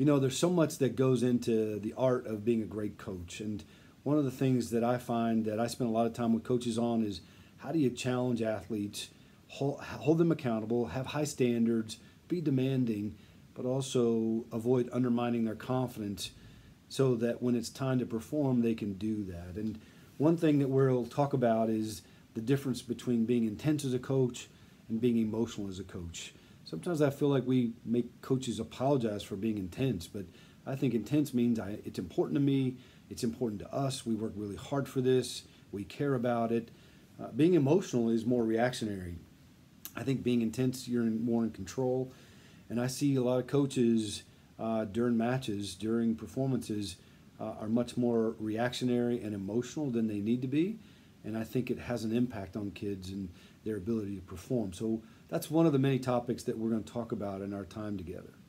There's so much that goes into the art of being a great coach. And one of the things that I find that I spend a lot of time with coaches on is how do you challenge athletes, hold them accountable, have high standards, be demanding, but also avoid undermining their confidence so that when it's time to perform, they can do that. And one thing that we'll talk about is the difference between being intense as a coach and being emotional as a coach. Sometimes I feel like we make coaches apologize for being intense, but I think intense means it's important to me, it's important to us, we work really hard for this, we care about it. Being emotional is more reactionary. I think being intense, you're more in control. And I see a lot of coaches during matches, during performances, are much more reactionary and emotional than they need to be. And I think it has an impact on kids and their ability to perform. So that's one of the many topics that we're going to talk about in our time together.